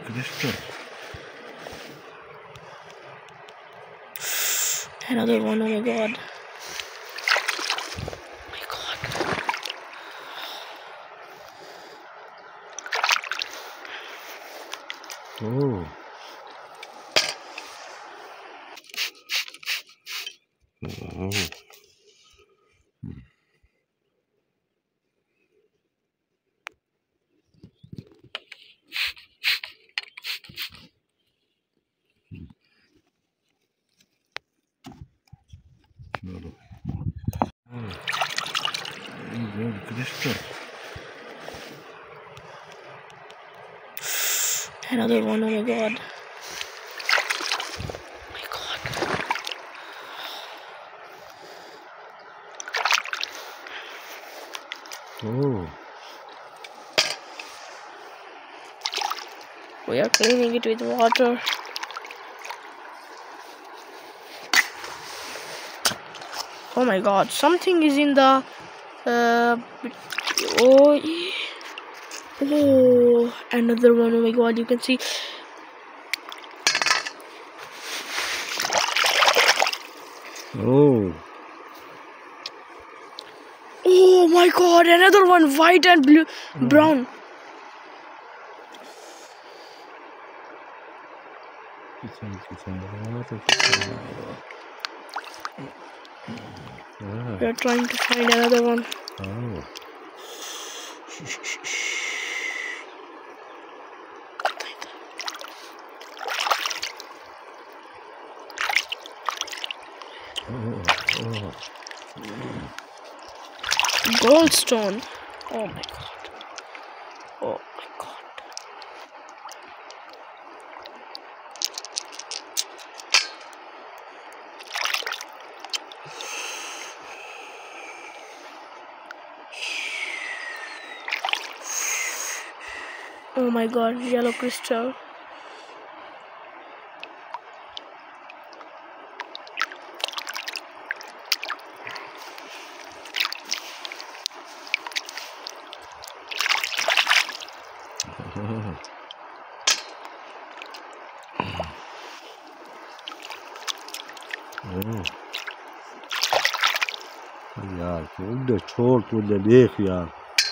crystal. Another one, oh my god. Oh. Oh. Crystal. Another one, oh my god. Oh. We are cleaning it with water. Oh my god, something is in the oh, another one, oh my god, you can see. Oh. Oh my god, another one, white and blue, brown. We are trying to find another one. Oh. Goldstone. Oh my god. Oh my god. Oh my god, yellow crystal. यार खोल दे, छोड़ तुझे, देख यार.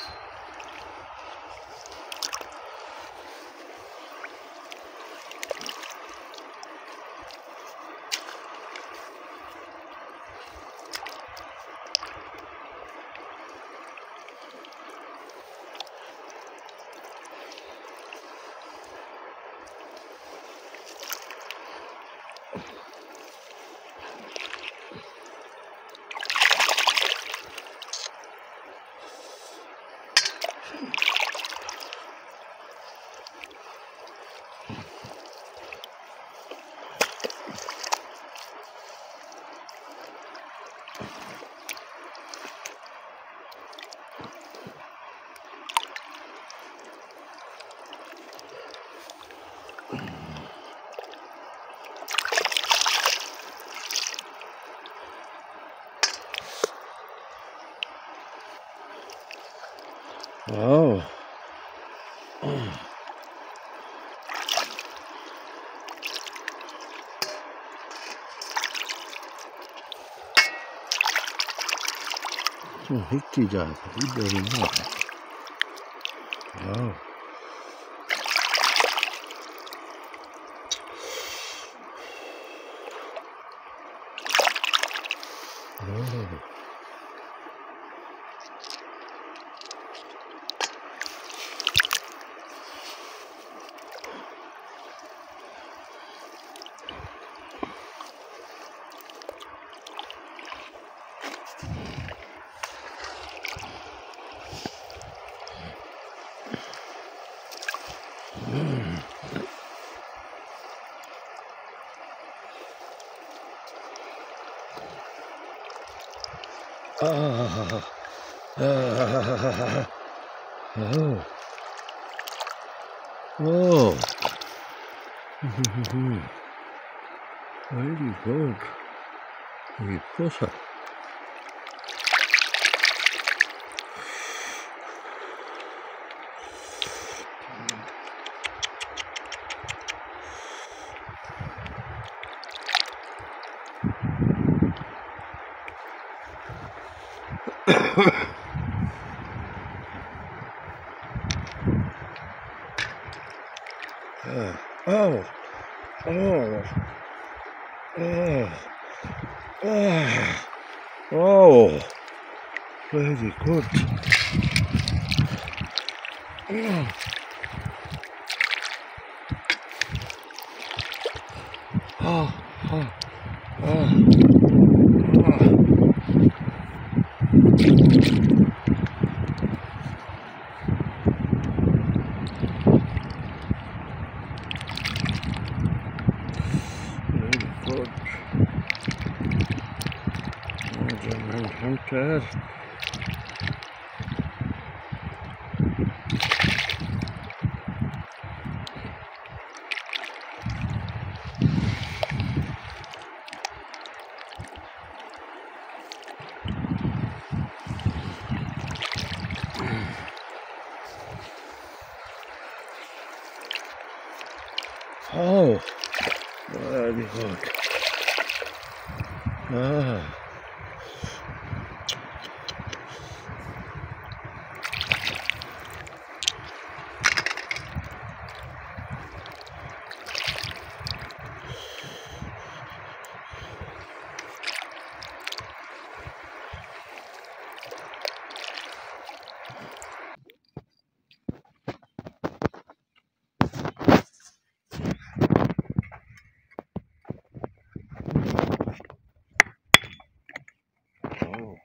Oh. 좀 획기자, 이거는 뭐. 아. Oh. Very good. 이뻐서. Oh, oh, oh, oh, oh, very good. Oh, oh, oh, oh, very good. Hunter. Oh, very good. Ah. Oh.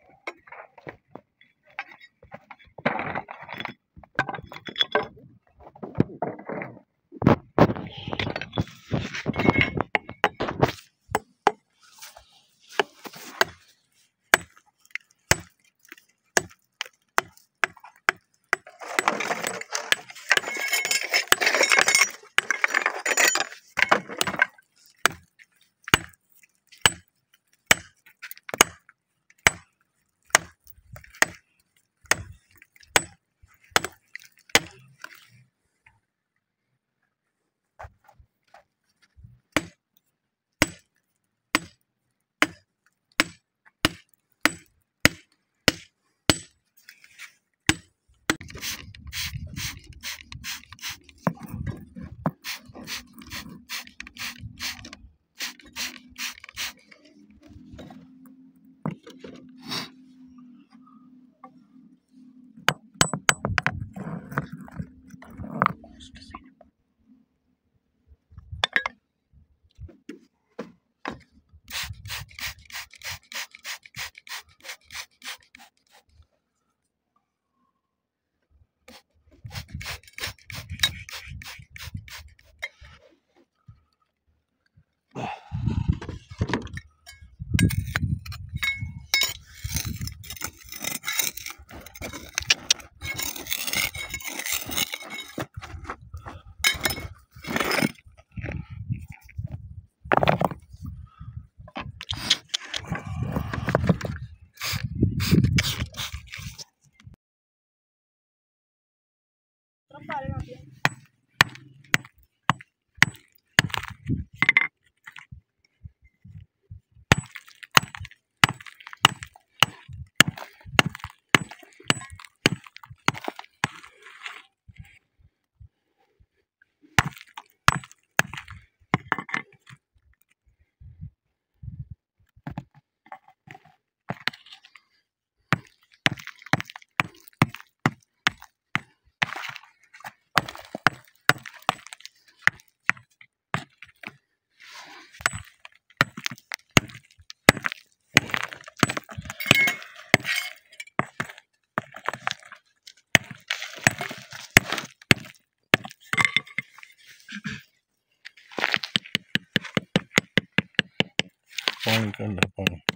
Paano ka na